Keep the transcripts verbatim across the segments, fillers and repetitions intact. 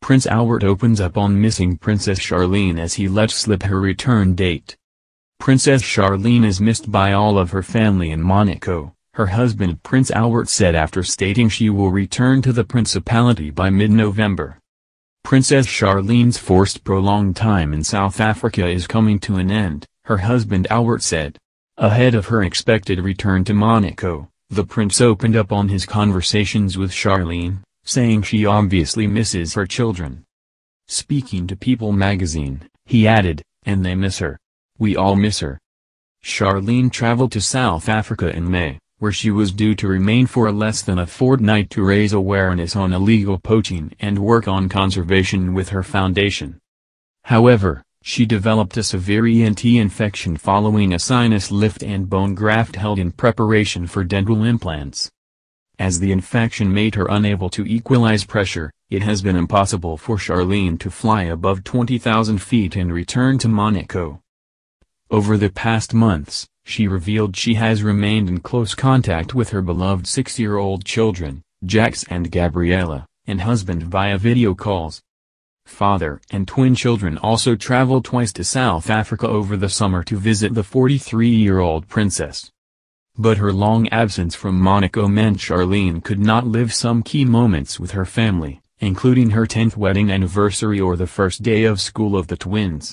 Prince Albert opens up on missing Princess Charlene as he lets slip her return date. Princess Charlene is missed by all of her family in Monaco, her husband Prince Albert said after stating she will return to the principality by mid-November. Princess Charlene's forced prolonged time in South Africa is coming to an end, her husband Albert said. Ahead of her expected return to Monaco, the prince opened up on his conversations with Charlene, saying she obviously misses her children. Speaking to People magazine, he added, "And they miss her. We all miss her." Charlene traveled to South Africa in May, where she was due to remain for less than a fortnight to raise awareness on illegal poaching and work on conservation with her foundation. However, she developed a severe E N T infection following a sinus lift and bone graft held in preparation for dental implants. As the infection made her unable to equalize pressure, it has been impossible for Charlene to fly above twenty thousand feet and return to Monaco. Over the past months, she revealed she has remained in close contact with her beloved six-year-old children, Jax and Gabriella, and husband via video calls. Father and twin children also traveled twice to South Africa over the summer to visit the forty-three-year-old princess. But her long absence from Monaco meant Charlene could not live some key moments with her family, including her tenth wedding anniversary or the first day of school of the twins.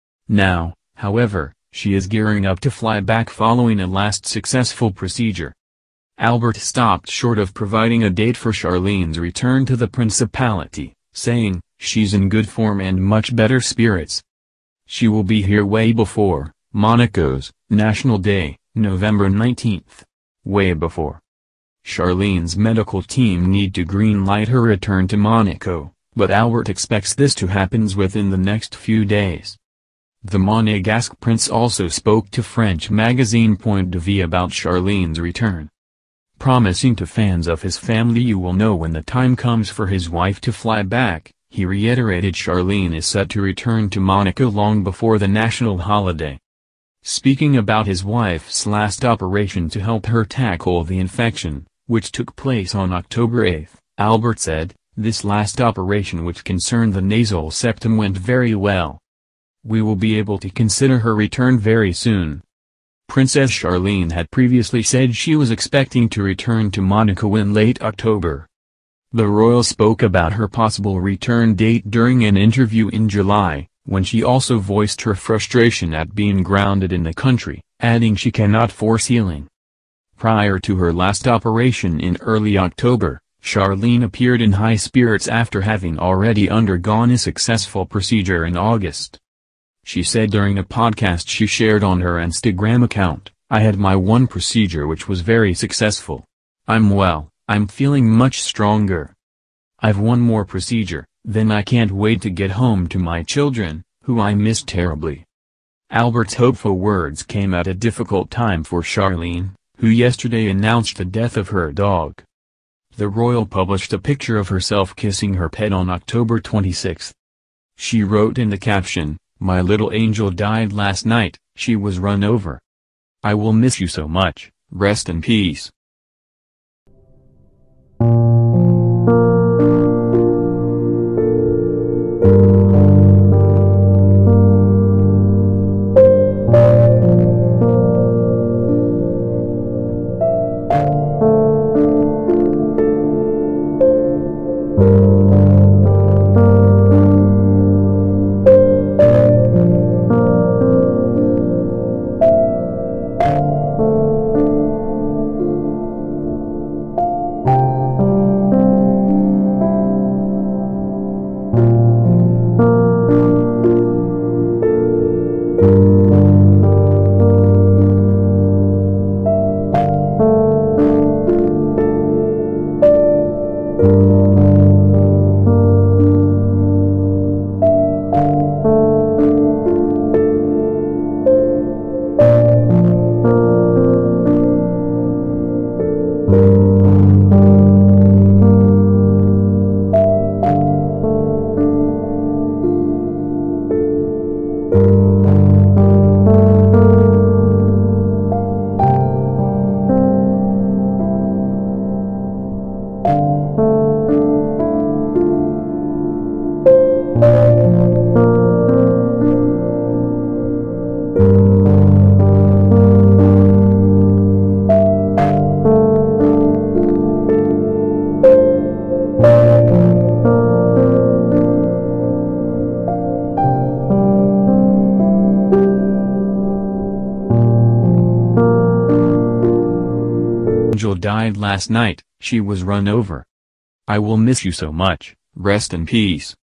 Now, however, she is gearing up to fly back following a last successful procedure. Albert stopped short of providing a date for Charlene's return to the principality, saying, "She's in good form and much better spirits. She will be here way before Monaco's National Day, November nineteenth. Way before." Charlene's medical team need to green-light her return to Monaco, but Albert expects this to happen within the next few days. The Monegasque prince also spoke to French magazine Point de Vie about Charlene's return. Promising to fans of his family you will know when the time comes for his wife to fly back, he reiterated Charlene is set to return to Monaco long before the national holiday. Speaking about his wife's last operation to help her tackle the infection, which took place on October eighth, Albert said, "This last operation which concerned the nasal septum went very well. We will be able to consider her return very soon." Princess Charlene had previously said she was expecting to return to Monaco in late October. The royal spoke about her possible return date during an interview in July, when she also voiced her frustration at being grounded in the country, adding she cannot force healing. Prior to her last operation in early October, Charlene appeared in high spirits after having already undergone a successful procedure in August. She said during a podcast she shared on her Instagram account, "I had my one procedure which was very successful. I'm well, I'm feeling much stronger. I've one more procedure, then I can't wait to get home to my children, who I miss terribly." Albert's hopeful words came at a difficult time for Charlene, who yesterday announced the death of her dog. The royal published a picture of herself kissing her pet on October twenty-sixth. She wrote in the caption, "My little angel died last night, she was run over. I will miss you so much, rest in peace." Virgil died last night, she was run over. I will miss you so much, rest in peace.